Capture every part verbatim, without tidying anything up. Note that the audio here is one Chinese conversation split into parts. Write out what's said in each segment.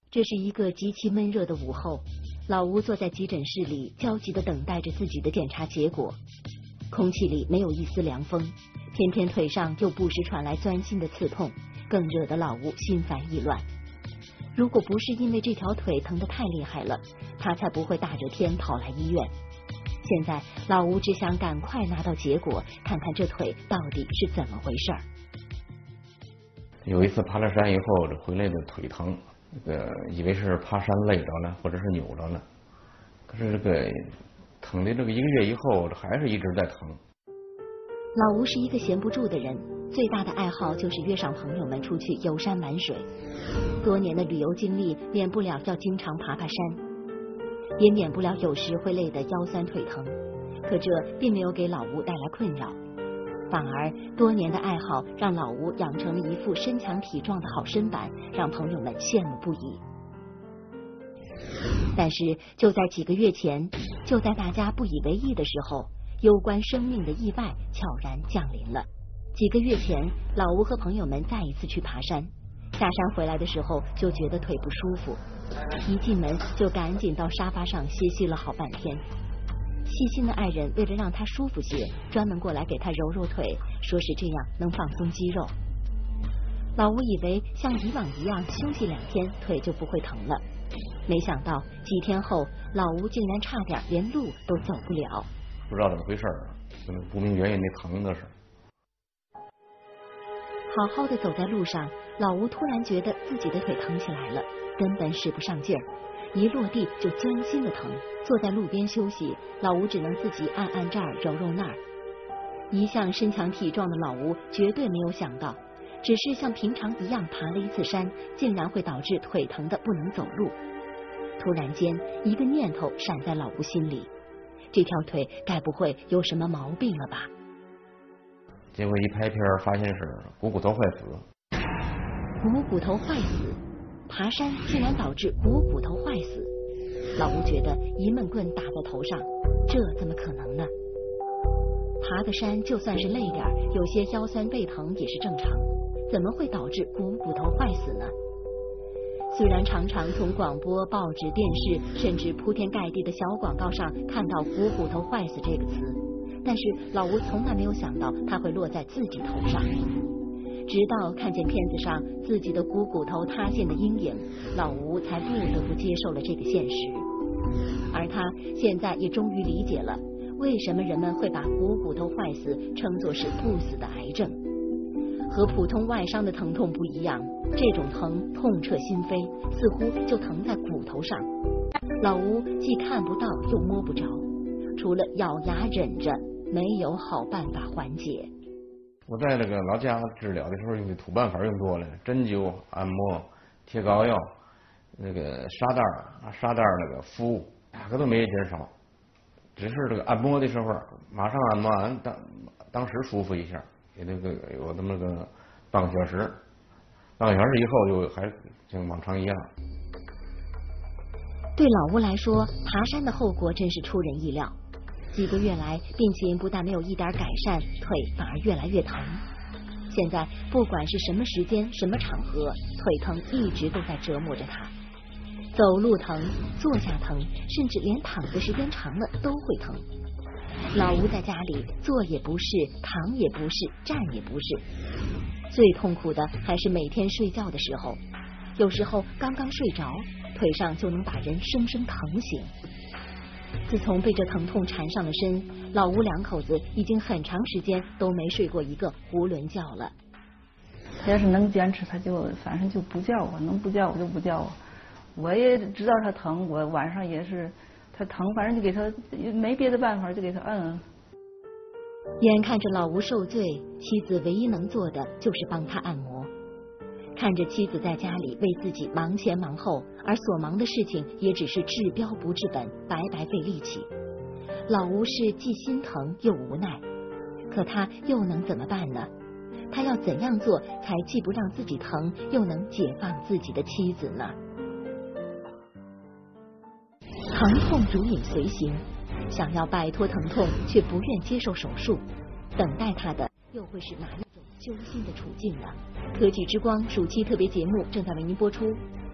这是一个极其闷热的午后，老吴坐在急诊室里，焦急地等待着自己的检查结果。空气里没有一丝凉风，偏偏腿上又不时传来钻心的刺痛，更惹得老吴心烦意乱。如果不是因为这条腿疼得太厉害了，他才不会大热天跑来医院。现在老吴只想赶快拿到结果，看看这腿到底是怎么回事儿。 有一次爬了山以后，这回来的腿疼，这个以为是爬山累着了，或者是扭着了，可是这个疼的这个一个月以后，这还是一直在疼。 老吴是一个闲不住的人，最大的爱好就是约上朋友们出去游山玩水。多年的旅游经历，免不了要经常爬爬山，也免不了有时会累得腰酸腿疼。可这并没有给老吴带来困扰，反而多年的爱好让老吴养成了一副身强体壮的好身板，让朋友们羡慕不已。但是就在几个月前，就在大家不以为意的时候，攸关生命的意外悄然降临了。几个月前，老吴和朋友们再一次去爬山，下山回来的时候就觉得腿不舒服，一进门就赶紧到沙发上歇息了好半天。细心的爱人为了让他舒服些，专门过来给他揉揉腿，说是这样能放松肌肉。老吴以为像以往一样休息两天腿就不会疼了，没想到几天后，老吴竟然差点连路都走不了。 不知道怎么回事，不明原因的疼的是。 好好的走在路上，老吴突然觉得自己的腿疼起来了，根本使不上劲儿，一落地就钻心的疼。坐在路边休息，老吴只能自己按按这儿揉揉那儿。一向身强体壮的老吴绝对没有想到，只是像平常一样爬了一次山，竟然会导致腿疼的不能走路。突然间，一个念头闪在老吴心里，这条腿该不会有什么毛病了吧？ 结果一拍片发现是股骨头坏死。 股骨头坏死，爬山竟然导致股骨头坏死。老吴觉得一闷棍打在头上，这怎么可能呢？爬个山就算是累点，有些腰酸背疼也是正常，怎么会导致股骨头坏死呢？虽然常常从广播、报纸、电视，甚至铺天盖地的小广告上看到股骨头坏死这个词，但是老吴从来没有想到它会落在自己头上。直到看见片子上自己的股骨头塌陷的阴影，老吴才不得不接受了这个现实。而他现在也终于理解了，为什么人们会把股骨头坏死称作是不死的癌症。和普通外伤的疼痛不一样，这种疼痛彻心扉，似乎就疼在骨头上。老吴既看不到又摸不着，除了咬牙忍着，没有好办法缓解。 我在那个老家治疗的时候，用的土办法用多了，针灸、按摩、贴膏药，那个沙袋啊沙袋那个敷，哪个都没减少，只是这个按摩的时候，马上按摩完，当当时舒服一下，也那个有那么个半个小时，半个小时以后就还像往常一样。 对老吴来说，爬山的后果真是出人意料。几个月来，病情不但没有一点改善，腿反而越来越疼。现在不管是什么时间、什么场合，腿疼一直都在折磨着他。走路疼，坐下疼，甚至连躺的时间长了都会疼。老吴在家里坐也不是，躺也不是，站也不是。最痛苦的还是每天睡觉的时候，有时候刚刚睡着，腿上就能把人生生疼醒。自从被这疼痛缠上了身，老吴两口子已经很长时间都没睡过一个囫囵觉了。 他要是能坚持，他就反正就不叫我，能不叫我就不叫我。我也知道他疼，我晚上也是他疼，反正就给他，没别的办法，就给他摁摁。 眼看着老吴受罪，妻子唯一能做的就是帮他按摩。看着妻子在家里为自己忙前忙后，而所忙的事情也只是治标不治本，白白费力气。老吴是既心疼又无奈，可他又能怎么办呢？他要怎样做才既不让自己疼，又能解放自己的妻子呢？疼痛如影随形，想要摆脱疼痛却不愿接受手术，等待他的又会是哪一种揪心的处境呢？科技之光暑期特别节目正在为您播出，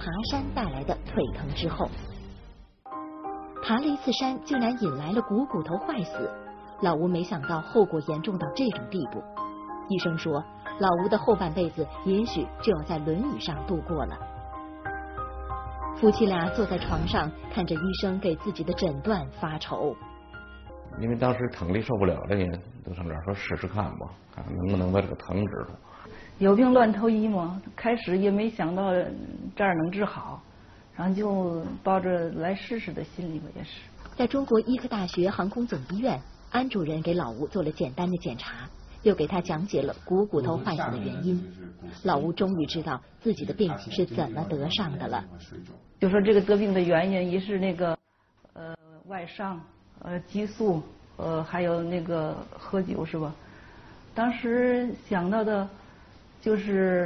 爬山带来的腿疼之后。爬了一次山，竟然引来了股骨头坏死。老吴没想到后果严重到这种地步。医生说，老吴的后半辈子也许就要在轮椅上度过了。夫妻俩坐在床上，看着医生给自己的诊断发愁。 因为当时疼的受不了了，也都上这儿说试试看吧，看能不能把这个疼治好。 有病乱投医嘛，开始也没想到这儿能治好，然后就抱着来试试的心理吧，也是。 在中国医科大学航空总医院，安主任给老吴做了简单的检查，又给他讲解了股骨头坏死的原因。老吴终于知道自己的病是怎么得上的了。 就说这个得病的原因，一是那个呃外伤，呃激素，呃还有那个喝酒是吧？当时想到的就是，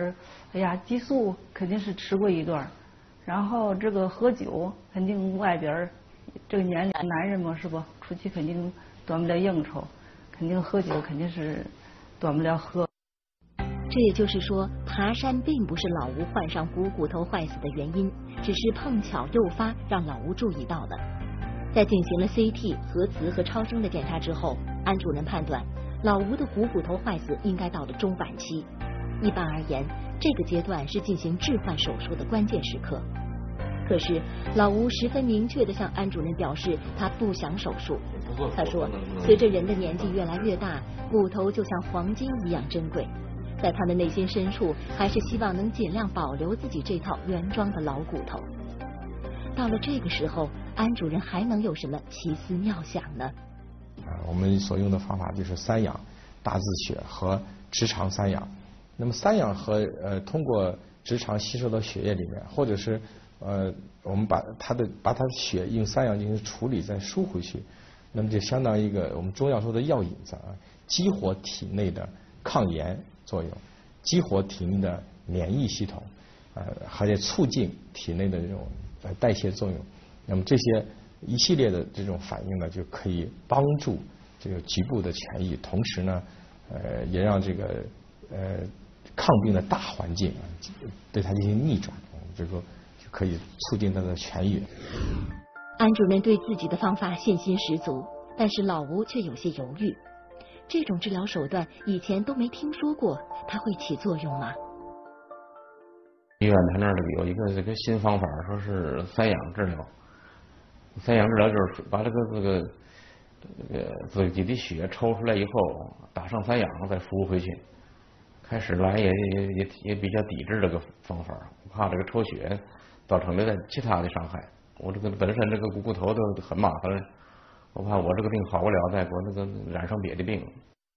哎呀，激素肯定是吃过一段，然后这个喝酒肯定外边这个年龄男人嘛是吧？出去肯定端不了应酬，肯定喝酒肯定是端不了喝。 这也就是说，爬山并不是老吴患上股骨头坏死的原因，只是碰巧诱发让老吴注意到的。在进行了 C T、核磁和超声的检查之后，安主任判断老吴的股骨头坏死应该到了中晚期。一般而言，这个阶段是进行置换手术的关键时刻。可是老吴十分明确地向安主任表示，他不想手术。他说，随着人的年纪越来越大，骨头就像黄金一样珍贵，在他的内心深处，还是希望能尽量保留自己这套原装的老骨头。到了这个时候，安主任还能有什么奇思妙想呢？ 啊，我们所用的方法就是三氧大字血和直肠三氧。那么三氧和呃通过直肠吸收到血液里面，或者是呃我们把它的把它的血用三氧进行处理再输回去，那么就相当于一个我们中药说的药引子啊，激活体内的抗炎作用，激活体内的免疫系统，呃，还得促进体内的这种呃代谢作用。那么这些一系列的这种反应呢，就可以帮助这个局部的痊愈，同时呢，呃，也让这个呃抗病的大环境啊，对它进行逆转，这个就可以促进它的痊愈。 安主任对自己的方法信心十足，但是老吴却有些犹豫。这种治疗手段以前都没听说过，它会起作用吗？ 医院他那儿有一个这个新方法，说是三氧治疗。三氧治疗就是把这个这个这个自己的血抽出来以后，打上三氧再输回去。开始来也也也也比较抵制这个方法，怕这个抽血造成的其他的伤害。我这个本身这个股骨头都很麻烦了，我怕我这个病好不了，再给我那个染上别的病。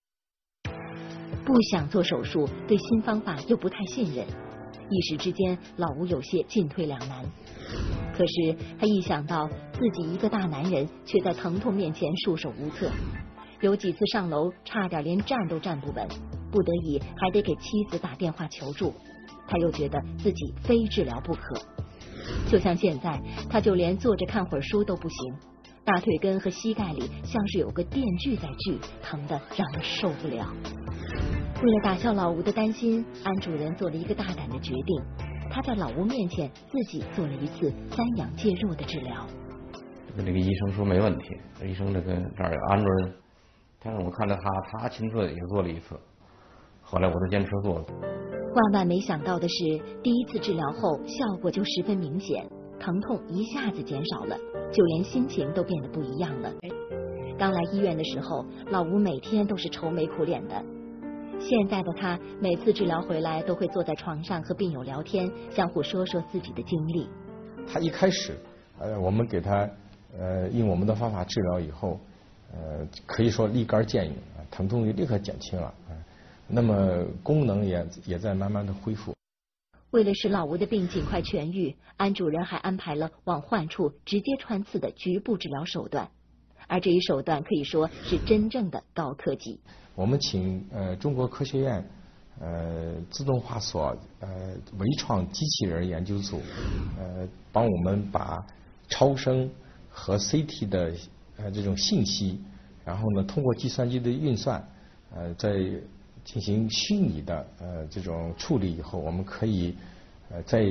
不想做手术，对新方法又不太信任，一时之间老吴有些进退两难。可是他一想到自己一个大男人却在疼痛面前束手无策，有几次上楼差点连站都站不稳，不得已还得给妻子打电话求助，他又觉得自己非治疗不可。就像现在，他就连坐着看会儿书都不行，大腿根和膝盖里像是有个电锯在锯，疼得让人受不了。为了打消老吴的担心，安主任做了一个大胆的决定，他在老吴面前自己做了一次三氧介入的治疗。 这个这个医生说没问题，医生这个这儿有安主任，但是我看到他他亲自也做了一次，后来我就坚持做了。 万万没想到的是，第一次治疗后效果就十分明显，疼痛一下子减少了，就连心情都变得不一样了。刚来医院的时候，老吴每天都是愁眉苦脸的。现在的他每次治疗回来都会坐在床上和病友聊天，相互说说自己的经历。 他一开始，呃，我们给他呃用我们的方法治疗以后，呃，可以说立竿见影，疼痛就立刻减轻了，啊、呃，那么功能也也在慢慢的恢复。 为了使老吴的病尽快痊愈，安主任还安排了往患处直接穿刺的局部治疗手段，而这一手段可以说是真正的高科技。 我们请呃中国科学院呃自动化所呃微创机器人研究组呃帮我们把超声和 C T 的呃这种信息，然后呢通过计算机的运算呃在进行虚拟的呃这种处理以后，我们可以呃在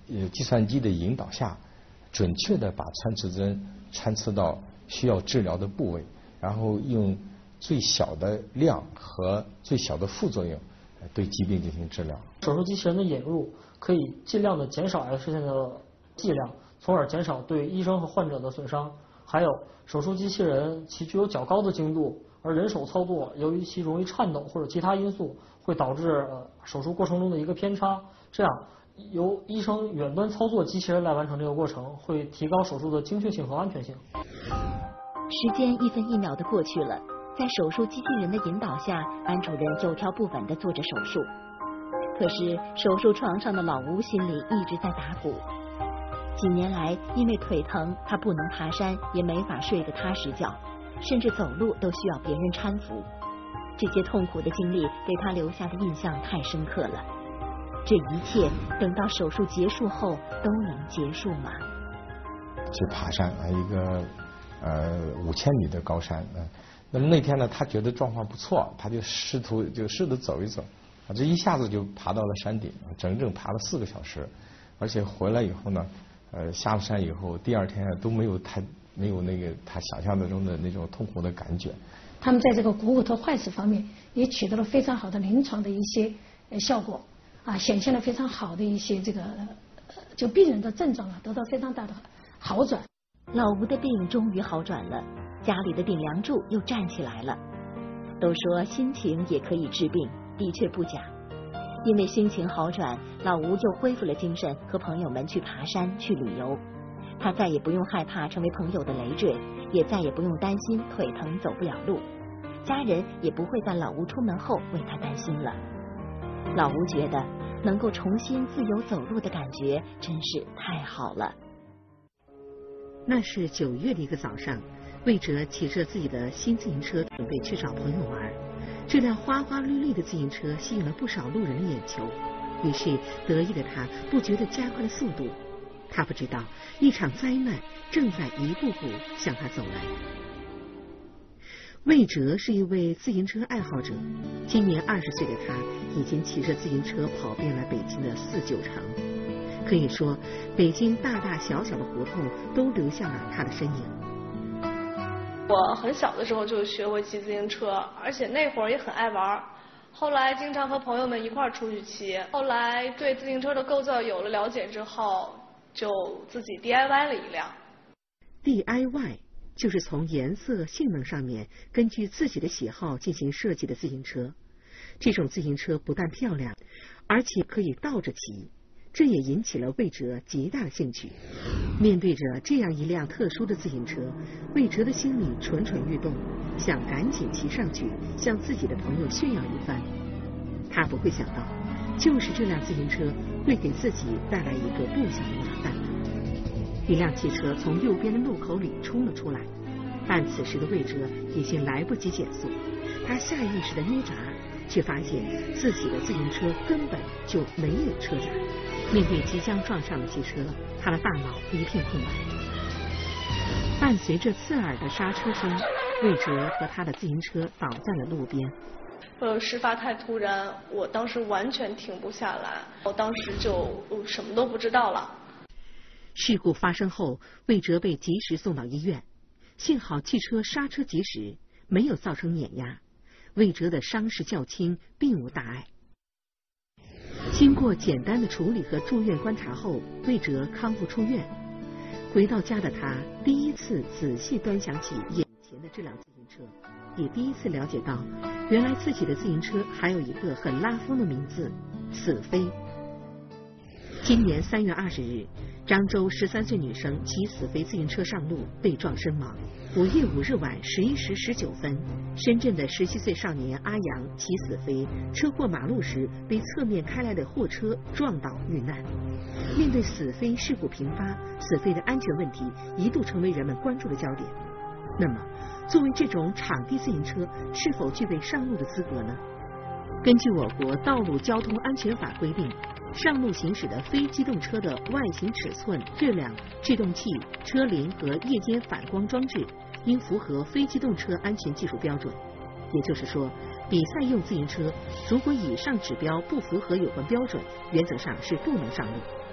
呃计算机的引导下，准确的把穿刺针穿刺到需要治疗的部位，然后用最小的量和最小的副作用对疾病进行治疗。 手术机器人的引入可以尽量的减少 X 线的剂量，从而减少对医生和患者的损伤。还有，手术机器人其具有较高的精度，而人手操作由于其容易颤抖或者其他因素，会导致呃手术过程中的一个偏差。这样，由医生远端操作机器人来完成这个过程，会提高手术的精确性和安全性。 时间一分一秒的过去了，在手术机器人的引导下，安主任有条不紊地做着手术。可是手术床上的老吴心里一直在打鼓。几年来，因为腿疼，他不能爬山，也没法睡个踏实觉，甚至走路都需要别人搀扶。这些痛苦的经历给他留下的印象太深刻了。这一切等到手术结束后都能结束吗？ 去爬山啊，一个呃五千米的高山，嗯、呃，那么那天呢，他觉得状况不错，他就试图就试着走一走，啊，这一下子就爬到了山顶，整整爬了四个小时，而且回来以后呢。呃，下了山以后，第二天都没有太没有那个他想象的中的那种痛苦的感觉。 他们在这个股骨头坏死方面也取得了非常好的临床的一些呃效果啊，显现了非常好的一些这个就病人的症状啊得到非常大的好转。 老吴的病终于好转了，家里的顶梁柱又站起来了。都说心情也可以治病，的确不假。因为心情好转，老吴又恢复了精神，和朋友们去爬山、去旅游。他再也不用害怕成为朋友的累赘，也再也不用担心腿疼走不了路。家人也不会在老吴出门后为他担心了。老吴觉得能够重新自由走路的感觉真是太好了。 那是九月的一个早上，魏哲骑着自己的新自行车准备去找朋友玩。这辆花花绿绿的自行车吸引了不少路人的眼球，于是得意的他不觉地加快了速度。他不知道一场灾难正在一步步向他走来。魏哲是一位自行车爱好者，今年二十岁的他已经骑着自行车跑遍了北京的四九城，可以说北京大大小小的胡同都留下了他的身影。 我很小的时候就学会骑自行车，而且那会儿也很爱玩，后来经常和朋友们一块儿出去骑。后来对自行车的构造有了了解之后，就自己 D I Y 了一辆。 D I Y 就是从颜色、性能上面根据自己的喜好进行设计的自行车。这种自行车不但漂亮，而且可以倒着骑。这也引起了魏哲极大的兴趣。面对着这样一辆特殊的自行车，魏哲的心里蠢蠢欲动，想赶紧骑上去向自己的朋友炫耀一番。他不会想到，就是这辆自行车会给自己带来一个不小的麻烦。一辆汽车从右边的路口里冲了出来，但此时的魏哲已经来不及减速，他下意识的捏闸，却发现自己的自行车根本就没有车闸。面对即将撞上的汽车，他的大脑一片空白。伴随着刺耳的刹车声，魏哲和他的自行车倒在了路边。 呃，事发太突然，我当时完全停不下来，我当时就什么都不知道了。 事故发生后，魏哲被及时送到医院，幸好汽车刹车及时，没有造成碾压。魏哲的伤势较轻，并无大碍。经过简单的处理和住院观察后，魏哲康复出院。回到家的他，第一次仔细端详起眼前的这辆自行车，也第一次了解到，原来自己的自行车还有一个很拉风的名字——死飞。今年三月二十日，漳州十三岁女生骑死飞自行车上路，被撞身亡。五月五日晚十一时十九分，深圳的十七岁少年阿阳骑死飞，车过马路时被侧面开来的货车撞倒遇难。面对死飞事故频发，死飞的安全问题一度成为人们关注的焦点。那么，作为这种场地自行车，是否具备上路的资格呢？根据我国道路交通安全法规定，上路行驶的非机动车的外形尺寸、质量、制动器、车铃和夜间反光装置应符合非机动车安全技术标准。也就是说，比赛用自行车如果以上指标不符合有关标准，原则上是不能上路。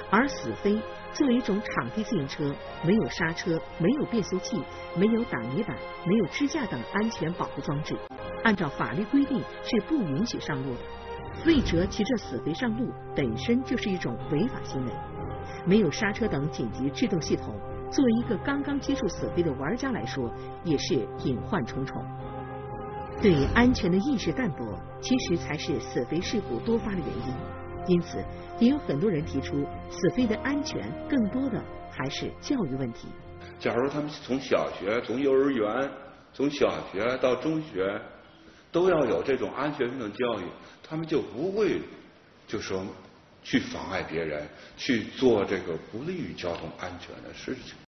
而死飞作为一种场地自行车，没有刹车，没有变速器，没有挡泥板，没有支架等安全保护装置，按照法律规定是不允许上路的。魏哲骑着死飞上路本身就是一种违法行为，没有刹车等紧急制动系统，作为一个刚刚接触死飞的玩家来说，也是隐患重重。对安全的意识淡薄，其实才是死飞事故多发的原因。因此，也有很多人提出，死飞的安全更多的还是教育问题。 假如他们从小学、从幼儿园、从小学到中学，都要有这种安全运动教育，他们就不会就说去妨碍别人，去做这个不利于交通安全的事情。